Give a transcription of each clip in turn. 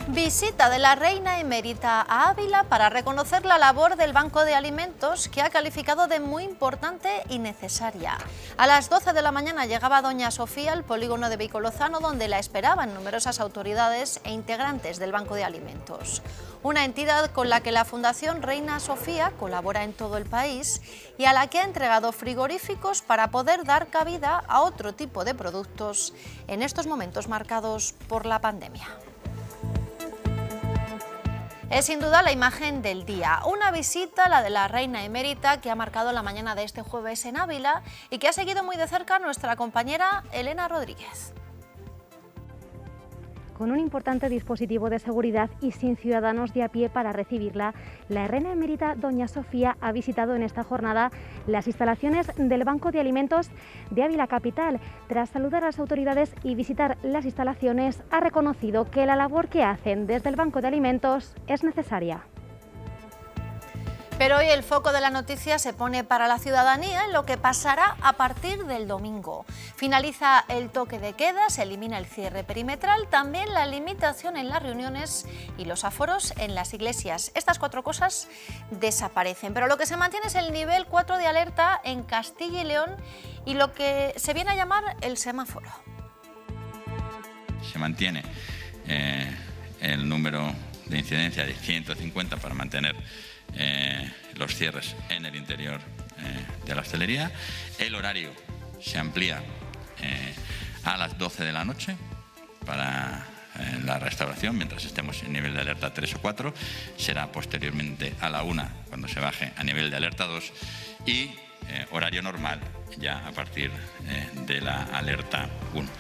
Visita de la reina emérita a Ávila para reconocer la labor del Banco de Alimentos, que ha calificado de muy importante y necesaria. A las 12 de la mañana llegaba doña Sofía al polígono de Vicolozano, donde la esperaban numerosas autoridades e integrantes del Banco de Alimentos. Una entidad con la que la Fundación Reina Sofía colabora en todo el país y a la que ha entregado frigoríficos para poder dar cabida a otro tipo de productos en estos momentos marcados por la pandemia. Es sin duda la imagen del día, una visita, la de la reina emérita, que ha marcado la mañana de este jueves en Ávila y que ha seguido muy de cerca nuestra compañera Elena Rodríguez. Con un importante dispositivo de seguridad y sin ciudadanos de a pie para recibirla, la reina emérita doña Sofía ha visitado en esta jornada las instalaciones del Banco de Alimentos de Ávila capital. Tras saludar a las autoridades y visitar las instalaciones, ha reconocido que la labor que hacen desde el Banco de Alimentos es necesaria. Pero hoy el foco de la noticia se pone para la ciudadanía en lo que pasará a partir del domingo. Finaliza el toque de queda, se elimina el cierre perimetral, también la limitación en las reuniones y los aforos en las iglesias. Estas cuatro cosas desaparecen, pero lo que se mantiene es el nivel 4 de alerta en Castilla y León y lo que se viene a llamar el semáforo. Se mantiene el número de incidencia de 150 para mantener los cierres en el interior de la hostelería. El horario se amplía a las 12 de la noche para la restauración, mientras estemos en nivel de alerta 3 o 4. Será posteriormente a la 1 cuando se baje a nivel de alerta 2 y horario normal ya a partir de la alerta 1.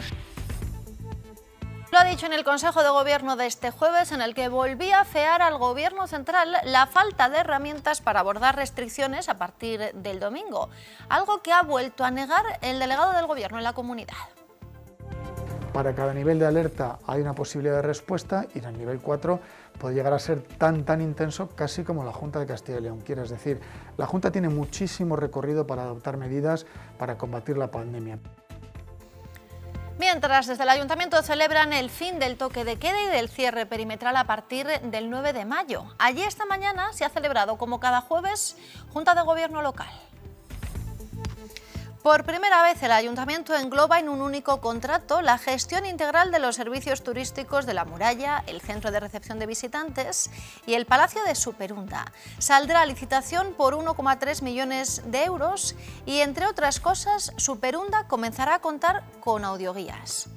Lo ha dicho en el Consejo de Gobierno de este jueves, en el que volvía a afear al Gobierno central la falta de herramientas para abordar restricciones a partir del domingo, algo que ha vuelto a negar el delegado del Gobierno en la comunidad. Para cada nivel de alerta hay una posibilidad de respuesta y en el nivel 4 puede llegar a ser tan intenso casi como la Junta de Castilla y León quiere. Es decir, la Junta tiene muchísimo recorrido para adoptar medidas para combatir la pandemia. Mientras, desde el Ayuntamiento celebran el fin del toque de queda y del cierre perimetral a partir del 9 de mayo. Allí esta mañana se ha celebrado, como cada jueves, Junta de Gobierno local. Por primera vez el Ayuntamiento engloba en un único contrato la gestión integral de los servicios turísticos de la Muralla, el Centro de Recepción de Visitantes y el Palacio de Superunda. Saldrá a licitación por 1,3 millones de euros y, entre otras cosas, Superunda comenzará a contar con audioguías.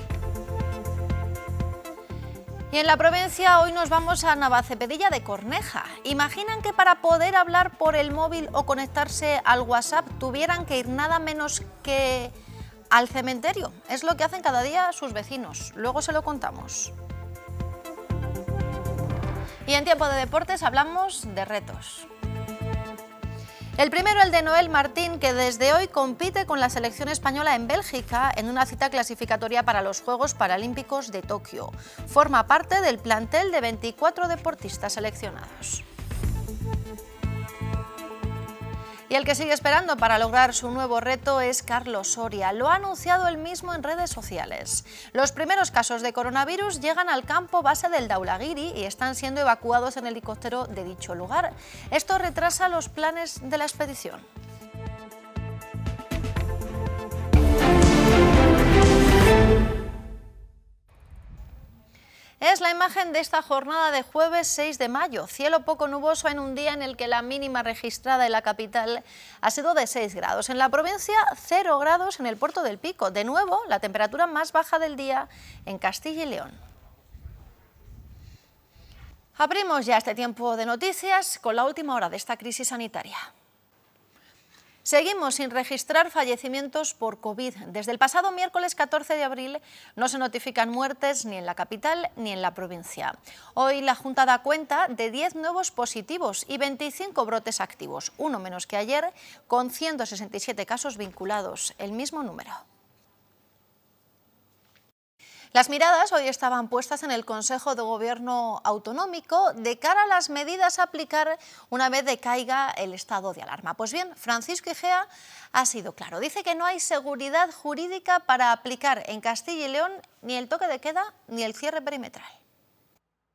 Y en la provincia hoy nos vamos a Navacepedilla de Corneja. ¿Imaginan que para poder hablar por el móvil o conectarse al WhatsApp tuvieran que ir nada menos que al cementerio? Es lo que hacen cada día sus vecinos. Luego se lo contamos. Y en tiempo de deportes hablamos de retos. El primero, el de Noel Martín, que desde hoy compite con la selección española en Bélgica en una cita clasificatoria para los Juegos Paralímpicos de Tokio. Forma parte del plantel de 24 deportistas seleccionados. Y el que sigue esperando para lograr su nuevo reto es Carlos Soria. Lo ha anunciado él mismo en redes sociales. Los primeros casos de coronavirus llegan al campo base del Daulagiri y están siendo evacuados en helicóptero de dicho lugar. Esto retrasa los planes de la expedición. Es la imagen de esta jornada de jueves 6 de mayo. Cielo poco nuboso en un día en el que la mínima registrada en la capital ha sido de 6 grados. En la provincia, 0 grados en el Puerto del Pico. De nuevo, la temperatura más baja del día en Castilla y León. Abrimos ya este tiempo de noticias con la última hora de esta crisis sanitaria. Seguimos sin registrar fallecimientos por COVID. Desde el pasado miércoles 14 de abril no se notifican muertes ni en la capital ni en la provincia. Hoy la Junta da cuenta de 10 nuevos positivos y 25 brotes activos, uno menos que ayer, con 167 casos vinculados, el mismo número. Las miradas hoy estaban puestas en el Consejo de Gobierno Autonómico de cara a las medidas a aplicar una vez decaiga el estado de alarma. Pues bien, Francisco Igea ha sido claro. Dice que no hay seguridad jurídica para aplicar en Castilla y León ni el toque de queda ni el cierre perimetral.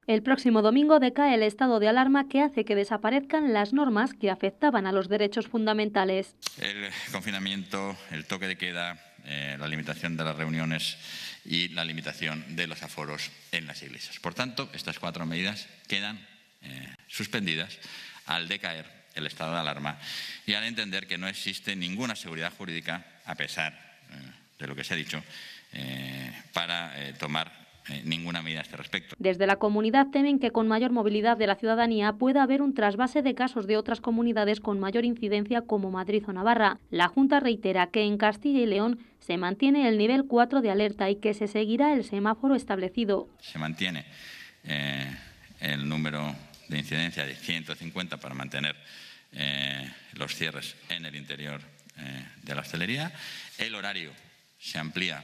El próximo domingo decae el estado de alarma que hace que desaparezcan las normas que afectaban a los derechos fundamentales. El confinamiento, el toque de queda, la limitación de las reuniones y la limitación de los aforos en las iglesias. Por tanto, estas 4 medidas quedan suspendidas al decaer el estado de alarma y al entender que no existe ninguna seguridad jurídica, a pesar de lo que se ha dicho, para tomar ninguna medida a este respecto. Desde la comunidad temen que con mayor movilidad de la ciudadanía pueda haber un trasvase de casos de otras comunidades con mayor incidencia como Madrid o Navarra. La Junta reitera que en Castilla y León se mantiene el nivel 4 de alerta y que se seguirá el semáforo establecido. Se mantiene el número de incidencia de 150 para mantener los cierres en el interior de la hostelería. El horario se amplía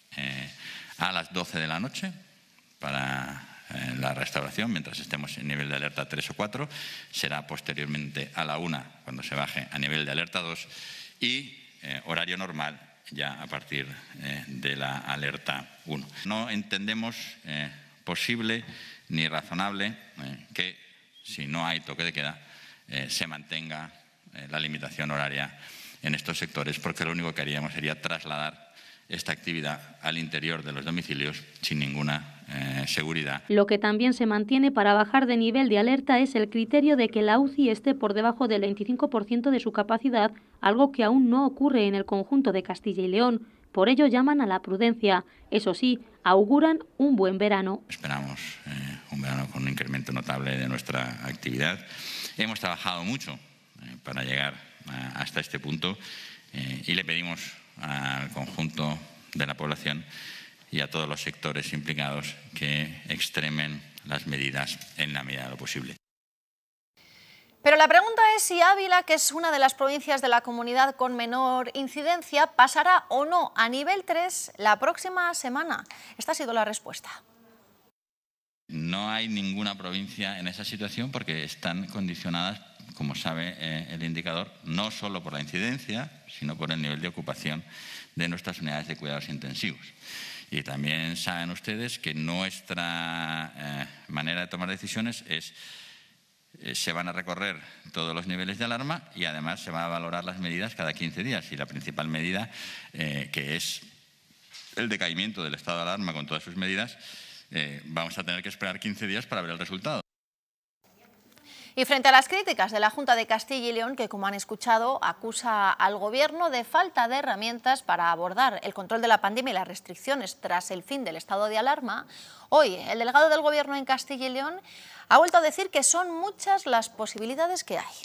a las 12 de la noche para la restauración, mientras estemos en nivel de alerta 3 o 4. Será posteriormente a la 1 cuando se baje a nivel de alerta 2 y horario normal ya a partir de la alerta 1. No entendemos posible ni razonable que, si no hay toque de queda, se mantenga la limitación horaria en estos sectores, porque lo único que haríamos sería trasladar esta actividad al interior de los domicilios sin ninguna seguridad. Lo que también se mantiene para bajar de nivel de alerta es el criterio de que la UCI esté por debajo del 25% de su capacidad, algo que aún no ocurre en el conjunto de Castilla y León. Por ello llaman a la prudencia. Eso sí, auguran un buen verano. Esperamos un verano con un incremento notable de nuestra actividad. Hemos trabajado mucho para llegar hasta este punto y le pedimos al conjunto de la población y a todos los sectores implicados que extremen las medidas en la medida de lo posible. Pero la pregunta es si Ávila, que es una de las provincias de la comunidad con menor incidencia, pasará o no a nivel 3 la próxima semana. Esta ha sido la respuesta. No hay ninguna provincia en esa situación porque están condicionadas, como sabe el indicador, no solo por la incidencia, sino por el nivel de ocupación de nuestras unidades de cuidados intensivos. Y también saben ustedes que nuestra manera de tomar decisiones es se van a recorrer todos los niveles de alarma y además se van a valorar las medidas cada 15 días. Y la principal medida, que es el decaimiento del estado de alarma con todas sus medidas, vamos a tener que esperar 15 días para ver el resultado. Y frente a las críticas de la Junta de Castilla y León, que como han escuchado acusa al Gobierno de falta de herramientas para abordar el control de la pandemia y las restricciones tras el fin del estado de alarma, hoy el delegado del Gobierno en Castilla y León ha vuelto a decir que son muchas las posibilidades que hay.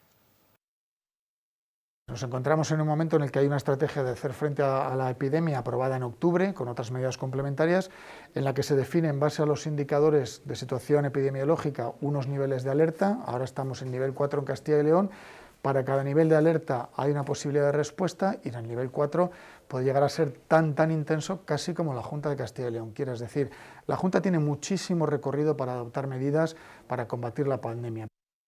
Nos encontramos en un momento en el que hay una estrategia de hacer frente a la epidemia aprobada en octubre, con otras medidas complementarias, en la que se define en base a los indicadores de situación epidemiológica unos niveles de alerta. Ahora estamos en nivel 4 en Castilla y León. Para cada nivel de alerta hay una posibilidad de respuesta y en el nivel 4 puede llegar a ser tan intenso casi como la Junta de Castilla y León quiere. Es decir, la Junta tiene muchísimo recorrido para adoptar medidas para combatir la pandemia.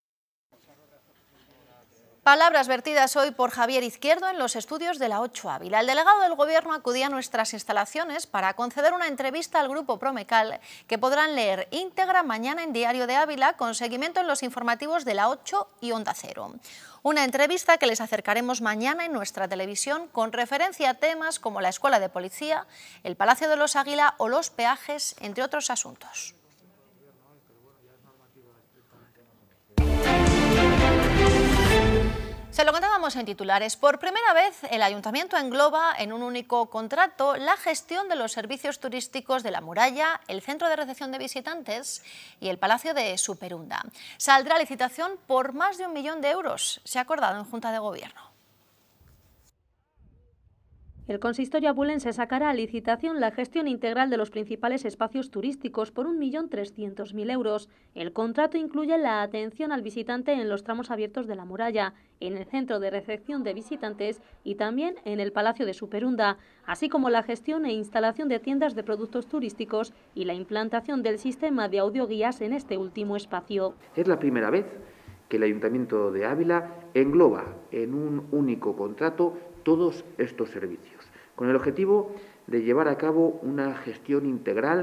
Palabras vertidas hoy por Javier Izquierdo en los estudios de la 8 Ávila. El delegado del Gobierno acudía a nuestras instalaciones para conceder una entrevista al Grupo Promecal que podrán leer íntegra mañana en Diario de Ávila con seguimiento en los informativos de la 8 y Onda Cero. Una entrevista que les acercaremos mañana en nuestra televisión con referencia a temas como la Escuela de Policía, el Palacio de los Águila o los peajes, entre otros asuntos. Se lo contábamos en titulares. Por primera vez, el Ayuntamiento engloba en un único contrato la gestión de los servicios turísticos de la Muralla, el Centro de Recepción de Visitantes y el Palacio de Superunda. Saldrá a licitación por más de 1 millón de euros. Se ha acordado en Junta de Gobierno. El consistorio abulense sacará a licitación la gestión integral de los principales espacios turísticos por 1.300.000 euros. El contrato incluye la atención al visitante en los tramos abiertos de la muralla, en el centro de recepción de visitantes y también en el Palacio de Superunda, así como la gestión e instalación de tiendas de productos turísticos y la implantación del sistema de audioguías en este último espacio. Es la primera vez que el Ayuntamiento de Ávila engloba en un único contrato todos estos servicios, con el objetivo de llevar a cabo una gestión integral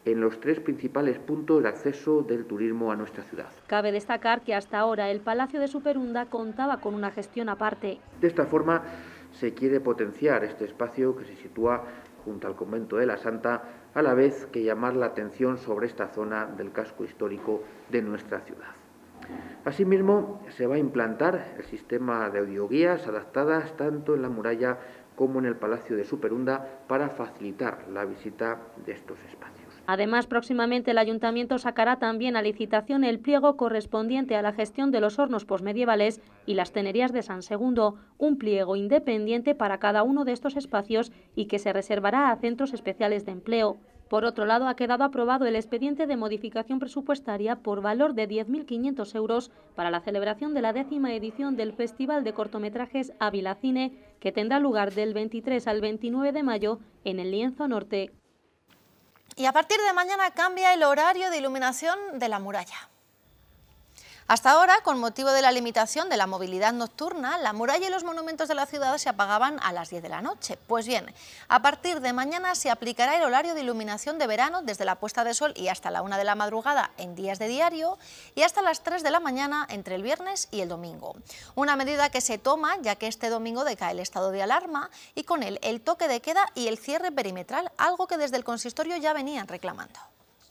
en los 3 principales puntos de acceso del turismo a nuestra ciudad. Cabe destacar que hasta ahora el Palacio de Superunda contaba con una gestión aparte. De esta forma se quiere potenciar este espacio que se sitúa junto al Convento de la Santa, a la vez que llamar la atención sobre esta zona del casco histórico de nuestra ciudad. Asimismo, se va a implantar el sistema de audioguías adaptadas tanto en la muralla como en el Palacio de Superunda para facilitar la visita de estos espacios. Además, próximamente el Ayuntamiento sacará también a licitación el pliego correspondiente a la gestión de los hornos posmedievales y las tenerías de San Segundo, un pliego independiente para cada uno de estos espacios y que se reservará a centros especiales de empleo. Por otro lado, ha quedado aprobado el expediente de modificación presupuestaria por valor de 10.500 euros para la celebración de la 10ª edición del Festival de Cortometrajes Ávila Cine, que tendrá lugar del 23 al 29 de mayo en el Lienzo Norte. Y a partir de mañana cambia el horario de iluminación de la muralla. Hasta ahora, con motivo de la limitación de la movilidad nocturna, la muralla y los monumentos de la ciudad se apagaban a las 10 de la noche. Pues bien, a partir de mañana se aplicará el horario de iluminación de verano desde la puesta de sol y hasta la 1 de la madrugada en días de diario y hasta las 3 de la mañana entre el viernes y el domingo. Una medida que se toma ya que este domingo decae el estado de alarma y con él el toque de queda y el cierre perimetral, algo que desde el consistorio ya venían reclamando.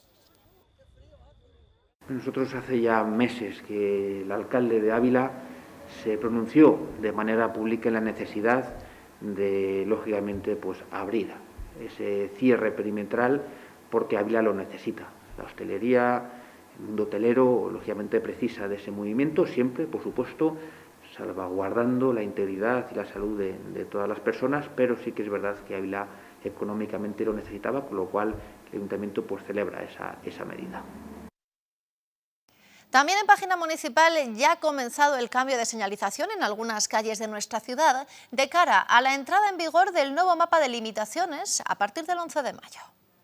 Nosotros hace ya meses que el alcalde de Ávila se pronunció de manera pública en la necesidad de, lógicamente, pues abrir ese cierre perimetral porque Ávila lo necesita. La hostelería, el mundo hotelero, lógicamente precisa de ese movimiento, siempre, por supuesto, salvaguardando la integridad y la salud de todas las personas, pero sí que es verdad que Ávila económicamente lo necesitaba, con lo cual el Ayuntamiento pues celebra esa medida. También en página municipal ya ha comenzado el cambio de señalización en algunas calles de nuestra ciudad de cara a la entrada en vigor del nuevo mapa de limitaciones a partir del 11 de mayo.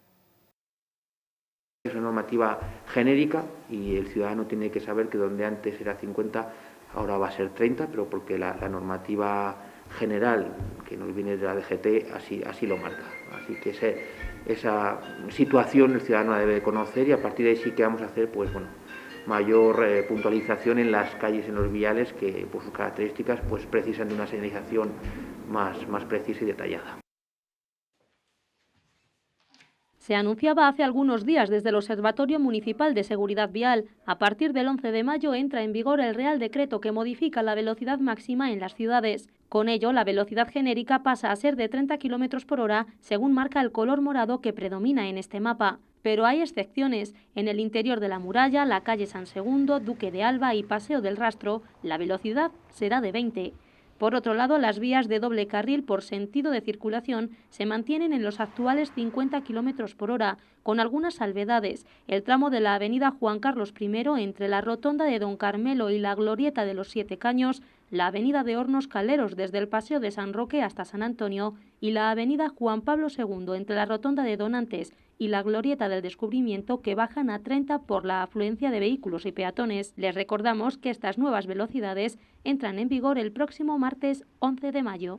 Es una normativa genérica y el ciudadano tiene que saber que donde antes era 50, ahora va a ser 30, pero porque la normativa general que nos viene de la DGT así lo marca. Así que esa situación el ciudadano la debe conocer y a partir de ahí sí que vamos a hacer pues bueno, mayor puntualización en las calles, en los viales que por sus características pues precisan de una señalización más precisa y detallada. Se anunciaba hace algunos días desde el Observatorio Municipal de Seguridad Vial. A partir del 11 de mayo entra en vigor el Real Decreto que modifica la velocidad máxima en las ciudades. Con ello, la velocidad genérica pasa a ser de 30 km por hora, según marca el color morado que predomina en este mapa. Pero hay excepciones. En el interior de la muralla, la calle San Segundo, Duque de Alba y Paseo del Rastro, la velocidad será de 20. Por otro lado, las vías de doble carril por sentido de circulación se mantienen en los actuales 50 km por hora, con algunas salvedades. El tramo de la avenida Juan Carlos I entre la rotonda de Don Carmelo y la glorieta de los Siete Caños, la avenida de Hornos Caleros desde el Paseo de San Roque hasta San Antonio y la avenida Juan Pablo II entre la rotonda de Donantes y la glorieta del Descubrimiento, que bajan a 30 por la afluencia de vehículos y peatones. Les recordamos que estas nuevas velocidades entran en vigor el próximo martes 11 de mayo.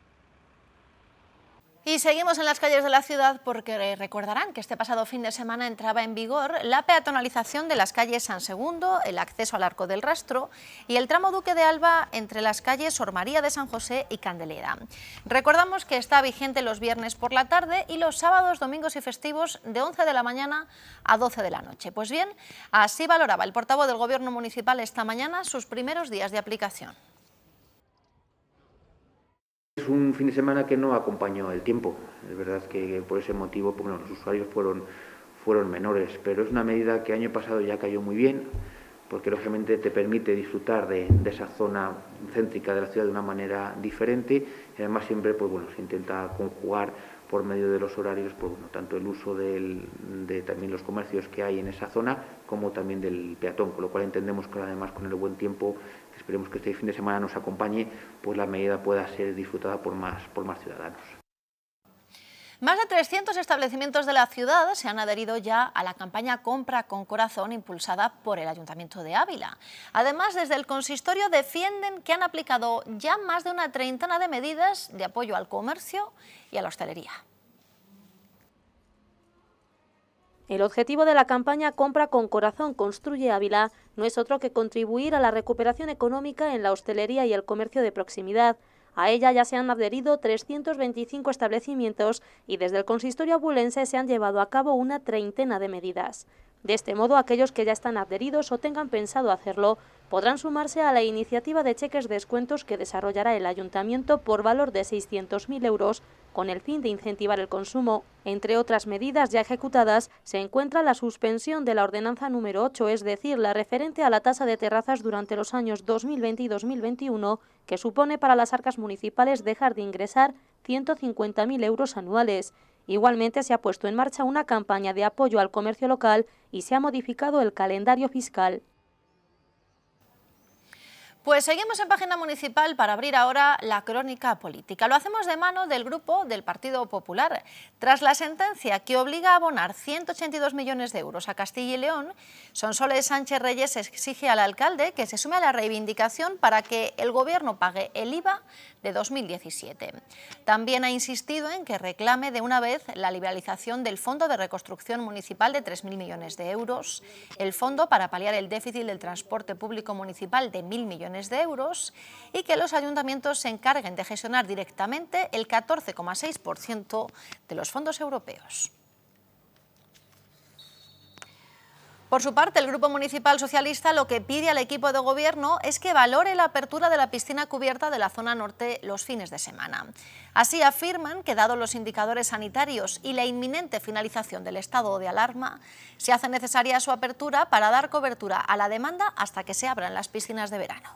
Y seguimos en las calles de la ciudad porque recordarán que este pasado fin de semana entraba en vigor la peatonalización de las calles San Segundo, el acceso al Arco del Rastro y el tramo Duque de Alba entre las calles Sor María de San José y Candelera. Recordamos que está vigente los viernes por la tarde y los sábados, domingos y festivos de 11 de la mañana a 12 de la noche. Pues bien, así valoraba el portavoz del Gobierno municipal esta mañana sus primeros días de aplicación. Es un fin de semana que no acompañó el tiempo. Es verdad que por ese motivo pues, bueno, los usuarios fueron menores, pero es una medida que el año pasado ya cayó muy bien, porque lógicamente te permite disfrutar de esa zona céntrica de la ciudad de una manera diferente y además siempre pues, bueno, se intenta conjugar por medio de los horarios pues, bueno, tanto el uso de también los comercios que hay en esa zona como también del peatón, con lo cual entendemos que además con el buen tiempo, esperemos que este fin de semana nos acompañe, pues la medida pueda ser disfrutada por más ciudadanos. Más de 300 establecimientos de la ciudad se han adherido ya a la campaña Compra con Corazón impulsada por el Ayuntamiento de Ávila. Además, desde el consistorio defienden que han aplicado ya más de una treintena de medidas de apoyo al comercio y a la hostelería. El objetivo de la campaña Compra con Corazón, Construye Ávila no es otro que contribuir a la recuperación económica en la hostelería y el comercio de proximidad. A ella ya se han adherido 325 establecimientos y desde el consistorio abulense se han llevado a cabo una treintena de medidas. De este modo, aquellos que ya están adheridos o tengan pensado hacerlo podrán sumarse a la iniciativa de cheques descuentos que desarrollará el Ayuntamiento por valor de 600.000 euros con el fin de incentivar el consumo. Entre otras medidas ya ejecutadas se encuentra la suspensión de la ordenanza número 8, es decir, la referente a la tasa de terrazas durante los años 2020 y 2021, que supone para las arcas municipales dejar de ingresar 150.000 euros anuales. Igualmente se ha puesto en marcha una campaña de apoyo al comercio local y se ha modificado el calendario fiscal. Pues seguimos en página municipal para abrir ahora la crónica política. Lo hacemos de mano del grupo del Partido Popular. Tras la sentencia que obliga a abonar 182 millones de euros a Castilla y León, Sonsoles Sánchez Reyes exige al alcalde que se sume a la reivindicación para que el gobierno pague el IVA de 2017. También ha insistido en que reclame de una vez la liberalización del Fondo de Reconstrucción Municipal de 3.000 millones de euros, el Fondo para paliar el déficit del transporte público municipal de 1.000 millones de euros y que los ayuntamientos se encarguen de gestionar directamente el 14,6% de los fondos europeos. Por su parte, el Grupo Municipal Socialista lo que pide al equipo de gobierno es que valore la apertura de la piscina cubierta de la zona norte los fines de semana. Así afirman que, dados los indicadores sanitarios y la inminente finalización del estado de alarma, se hace necesaria su apertura para dar cobertura a la demanda hasta que se abran las piscinas de verano.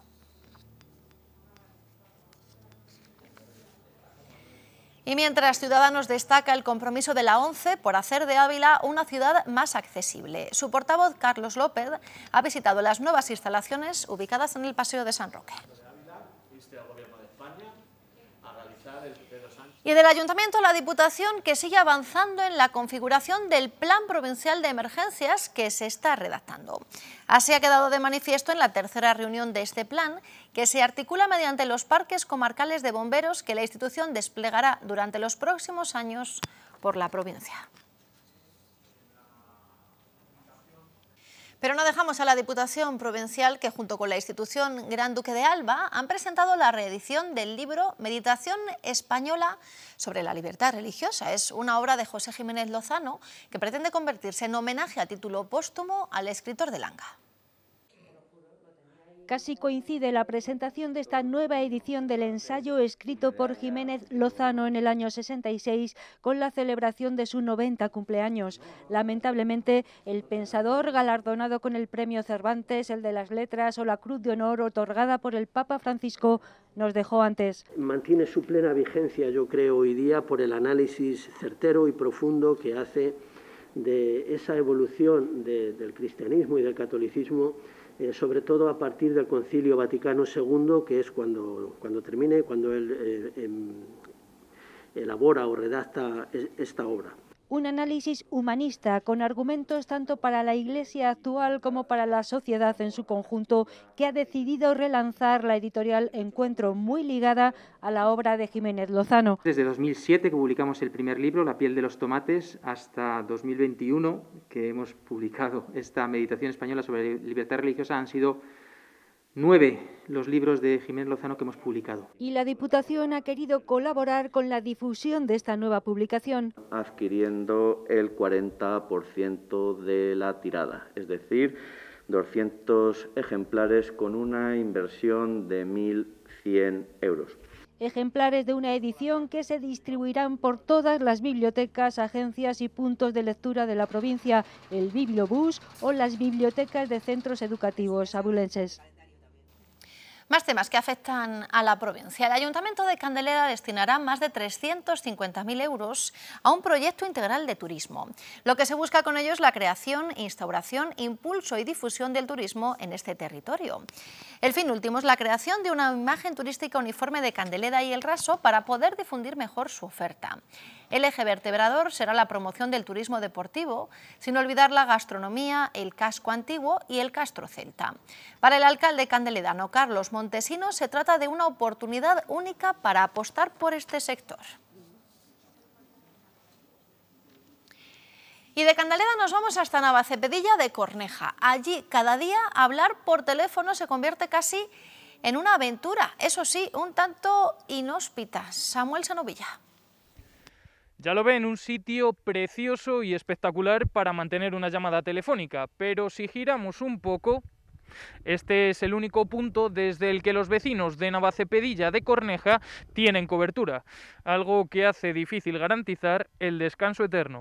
Y mientras Ciudadanos destaca el compromiso de la ONCE por hacer de Ávila una ciudad más accesible, su portavoz Carlos López ha visitado las nuevas instalaciones ubicadas en el Paseo de San Roque. Y del Ayuntamiento a la Diputación, que sigue avanzando en la configuración del Plan Provincial de Emergencias que se está redactando. Así ha quedado de manifiesto en la tercera reunión de este plan, que se articula mediante los parques comarcales de bomberos que la institución desplegará durante los próximos años por la provincia. Pero no dejamos a la Diputación Provincial, que junto con la institución Gran Duque de Alba han presentado la reedición del libro Meditación Española sobre la libertad religiosa. Es una obra de José Jiménez Lozano que pretende convertirse en homenaje a título póstumo al escritor de Langa. Casi coincide la presentación de esta nueva edición del ensayo escrito por Jiménez Lozano en el año 66 con la celebración de su 90 cumpleaños. Lamentablemente, el pensador galardonado con el Premio Cervantes, el de las Letras o la Cruz de Honor otorgada por el Papa Francisco nos dejó antes. Mantiene su plena vigencia, yo creo, hoy día por el análisis certero y profundo que hace de esa evolución del cristianismo y del catolicismo, sobre todo a partir del Concilio Vaticano II, que es cuando termine, cuando él elabora o redacta esta obra. Un análisis humanista con argumentos tanto para la Iglesia actual como para la sociedad en su conjunto, que ha decidido relanzar la editorial Encuentro, muy ligada a la obra de Jiménez Lozano. Desde 2007, que publicamos el primer libro, La piel de los tomates, hasta 2021, que hemos publicado esta Meditación Española sobre libertad religiosa, han sido 9 los libros de Jiménez Lozano que hemos publicado. Y la Diputación ha querido colaborar con la difusión de esta nueva publicación, adquiriendo el 40% de la tirada, es decir, 200 ejemplares con una inversión de 1.100 euros. Ejemplares de una edición que se distribuirán por todas las bibliotecas, agencias y puntos de lectura de la provincia, el Bibliobús o las bibliotecas de centros educativos abulenses. Más temas que afectan a la provincia. El Ayuntamiento de Candelera destinará más de 350.000 euros a un proyecto integral de turismo. Lo que se busca con ello es la creación, instauración, impulso y difusión del turismo en este territorio. El fin último es la creación de una imagen turística uniforme de Candelera y El Raso para poder difundir mejor su oferta. El eje vertebrador será la promoción del turismo deportivo, sin olvidar la gastronomía, el casco antiguo y el castro celta. Para el alcalde candeledano Carlos Montesino se trata de una oportunidad única para apostar por este sector. Y de Candaleda nos vamos hasta Navacepedilla de Corneja. Allí, cada día, hablar por teléfono se convierte casi en una aventura. Eso sí, un tanto inhóspita. Samuel Senovilla. Ya lo ven, un sitio precioso y espectacular para mantener una llamada telefónica. Pero si giramos un poco, este es el único punto desde el que los vecinos de Navacepedilla de Corneja tienen cobertura. Algo que hace difícil garantizar el descanso eterno.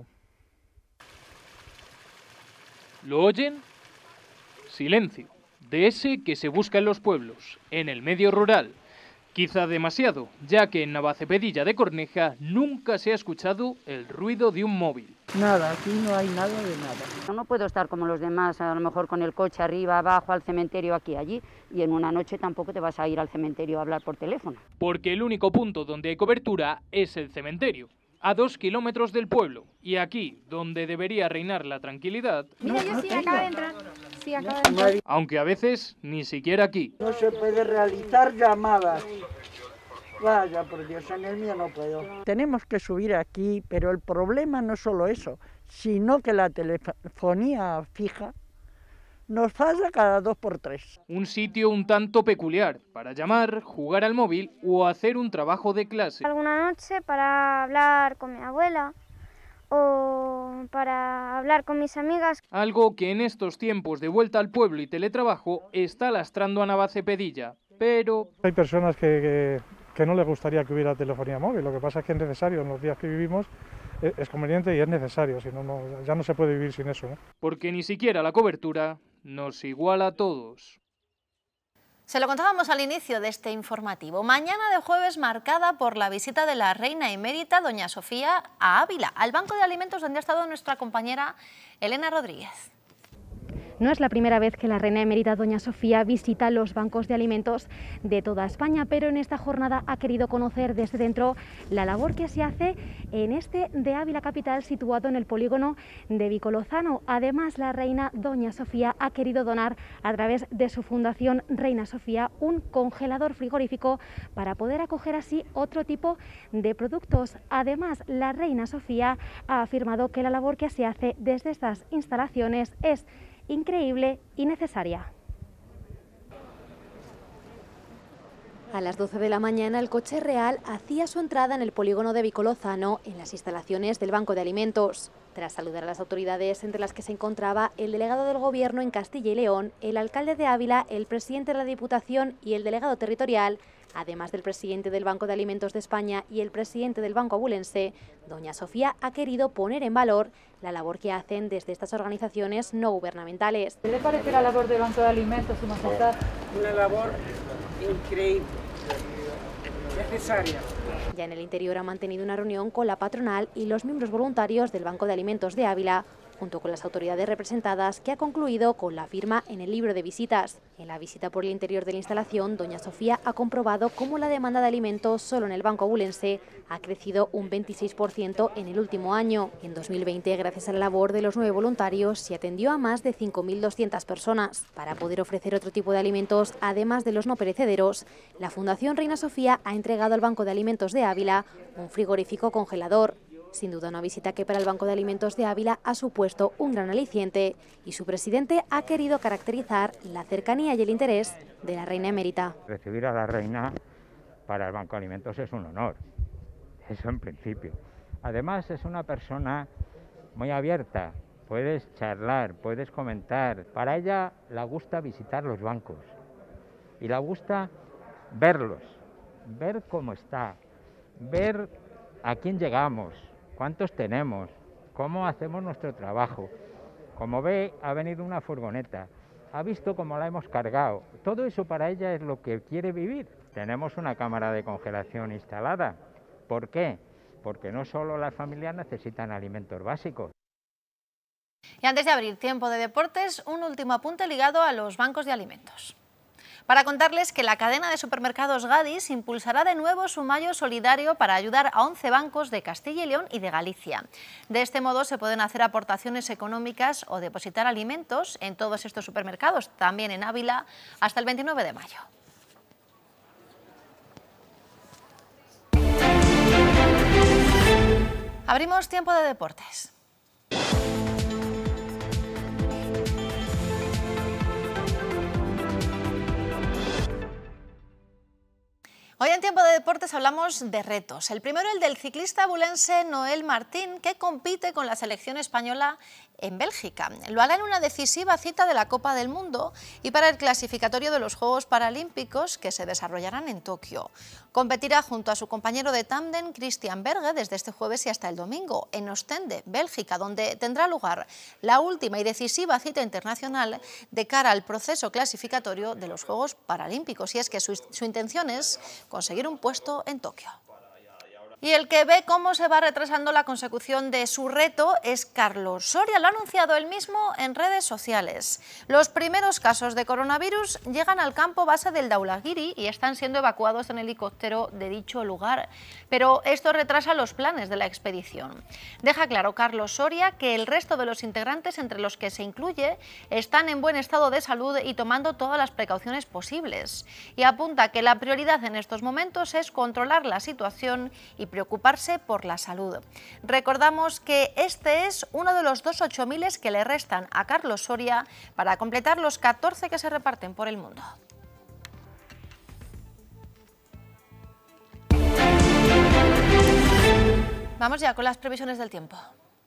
¿Lo oyen? Silencio, de ese que se busca en los pueblos, en el medio rural. Quizá demasiado, ya que en Navacepedilla de Corneja nunca se ha escuchado el ruido de un móvil. Nada, aquí no hay nada de nada. No puedo estar como los demás, a lo mejor con el coche arriba, abajo, al cementerio, aquí, allí, y en una noche tampoco te vas a ir al cementerio a hablar por teléfono. Porque el único punto donde hay cobertura es el cementerio, a 2 kilómetros del pueblo, y aquí, donde debería reinar la tranquilidad... Mira, yo sí, acaba de entrar. Sí, acaba de entrar. Aunque a veces ni siquiera aquí. No se puede realizar llamadas. Vaya, por Dios, en el mío no puedo. Tenemos que subir aquí, pero el problema no es solo eso, sino que la telefonía fija nos falla cada 2 por 3. Un sitio un tanto peculiar para llamar, jugar al móvil o hacer un trabajo de clase. Alguna noche para hablar con mi abuela o para hablar con mis amigas. Algo que en estos tiempos de vuelta al pueblo y teletrabajo está lastrando a Navacepedilla, pero... Hay personas que no les gustaría que hubiera telefonía móvil, lo que pasa es que es necesario en los días que vivimos. Es conveniente y es necesario, si no, ya no se puede vivir sin eso, ¿no? Porque ni siquiera la cobertura nos iguala a todos. Se lo contábamos al inicio de este informativo. Mañana de jueves marcada por la visita de la reina emérita doña Sofía a Ávila, al Banco de Alimentos donde ha estado nuestra compañera Elena Rodríguez. No es la primera vez que la reina emérita doña Sofía visita los bancos de alimentos de toda España, pero en esta jornada ha querido conocer desde dentro la labor que se hace en este de Ávila capital, situado en el polígono de Vicolozano. Además, la reina doña Sofía ha querido donar a través de su fundación Reina Sofía un congelador frigorífico para poder acoger así otro tipo de productos. Además, la reina Sofía ha afirmado que la labor que se hace desde estas instalaciones es increíble y necesaria. A las 12 de la mañana el coche real hacía su entrada en el polígono de Vicolozano, en las instalaciones del Banco de Alimentos. Tras saludar a las autoridades, entre las que se encontraba el delegado del Gobierno en Castilla y León, el alcalde de Ávila, el presidente de la Diputación y el delegado territorial, además del presidente del Banco de Alimentos de España y el presidente del Banco Abulense, doña Sofía ha querido poner en valor la labor que hacen desde estas organizaciones no gubernamentales. ¿Qué le parece la labor del Banco de Alimentos, Su Majestad? Una labor increíble, necesaria. Ya en el interior ha mantenido una reunión con la patronal y los miembros voluntarios del Banco de Alimentos de Ávila, junto con las autoridades representadas, que ha concluido con la firma en el libro de visitas. En la visita por el interior de la instalación, doña Sofía ha comprobado cómo la demanda de alimentos solo en el Banco Abulense ha crecido un 26% en el último año. En 2020, gracias a la labor de los 9 voluntarios, se atendió a más de 5.200 personas. Para poder ofrecer otro tipo de alimentos, además de los no perecederos, la Fundación Reina Sofía ha entregado al Banco de Alimentos de Ávila un frigorífico congelador. Sin duda una visita que para el Banco de Alimentos de Ávila ha supuesto un gran aliciente y su presidente ha querido caracterizar la cercanía y el interés de la reina emérita. Recibir a la reina para el Banco de Alimentos es un honor, eso en principio. Además es una persona muy abierta, puedes charlar, puedes comentar. Para ella le gusta visitar los bancos y le gusta verlos, ver cómo está, ver a quién llegamos, cuántos tenemos, cómo hacemos nuestro trabajo. Como ve, ha venido una furgoneta, ha visto cómo la hemos cargado. Todo eso para ella es lo que quiere vivir. Tenemos una cámara de congelación instalada. ¿Por qué? Porque no solo las familias necesitan alimentos básicos. Y antes de abrir tiempo de deportes, un último apunte ligado a los bancos de alimentos. Para contarles que la cadena de supermercados Gadis impulsará de nuevo su mayo solidario para ayudar a 11 bancos de Castilla y León y de Galicia. De este modo se pueden hacer aportaciones económicas o depositar alimentos en todos estos supermercados, también en Ávila, hasta el 29 de mayo. Abrimos tiempo de deportes. Hoy en Tiempo de Deportes hablamos de retos. El primero, el del ciclista abulense Noel Martín, que compite con la selección española en Bélgica. Lo hará en una decisiva cita de la Copa del Mundo y para el clasificatorio de los Juegos Paralímpicos que se desarrollarán en Tokio. Competirá junto a su compañero de tándem, Christian Berge, desde este jueves y hasta el domingo, en Ostende, Bélgica, donde tendrá lugar la última y decisiva cita internacional de cara al proceso clasificatorio de los Juegos Paralímpicos. Y es que su intención es conseguir un puesto en Tokio. Y el que ve cómo se va retrasando la consecución de su reto es Carlos Soria. Lo ha anunciado él mismo en redes sociales. Los primeros casos de coronavirus llegan al campo base del Dhaulagiri y están siendo evacuados en helicóptero de dicho lugar. Pero esto retrasa los planes de la expedición. Deja claro Carlos Soria que el resto de los integrantes, entre los que se incluye, están en buen estado de salud y tomando todas las precauciones posibles. Y apunta que la prioridad en estos momentos es controlar la situación y preocuparse por la salud. Recordamos que este es uno de los 2 8000 que le restan a Carlos Soria para completar los 14 que se reparten por el mundo. Vamos ya con las previsiones del tiempo.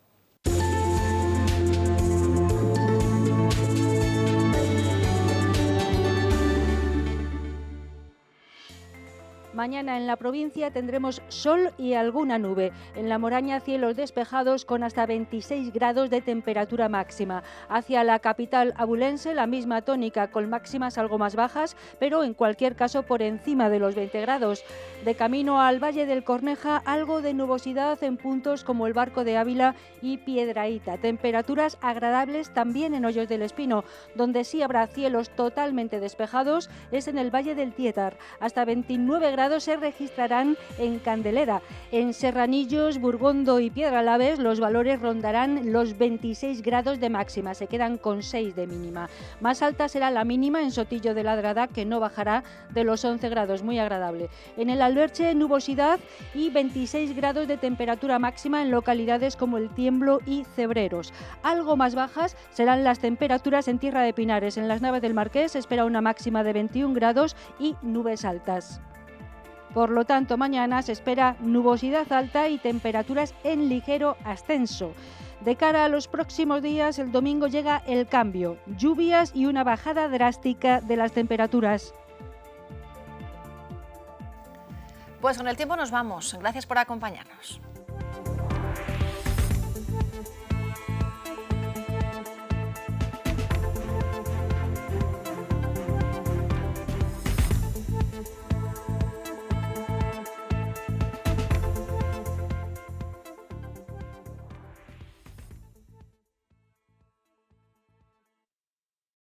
Mañana en la provincia tendremos sol y alguna nube. En la Moraña cielos despejados con hasta 26 grados de temperatura máxima. Hacia la capital abulense la misma tónica con máximas algo más bajas, pero en cualquier caso por encima de los 20 grados. De camino al Valle del Corneja algo de nubosidad en puntos como el Barco de Ávila y Piedrahíta. Temperaturas agradables también en Hoyos del Espino. Donde sí habrá cielos totalmente despejados es en el Valle del Tietar. Hasta 29 grados se registrarán en Candelera. En Serranillos, Burgondo y Piedralaves los valores rondarán los 26 grados de máxima, se quedan con 6 de mínima. Más alta será la mínima en Sotillo de Ladrada, que no bajará de los 11 grados, muy agradable. En el Alberche, nubosidad y 26 grados de temperatura máxima en localidades como El Tiemblo y Cebreros. Algo más bajas serán las temperaturas en Tierra de Pinares. En las Naves del Marqués se espera una máxima de 21 grados y nubes altas. Por lo tanto, mañana se espera nubosidad alta y temperaturas en ligero ascenso. De cara a los próximos días, el domingo llega el cambio, lluvias y una bajada drástica de las temperaturas. Pues con el tiempo nos vamos. Gracias por acompañarnos.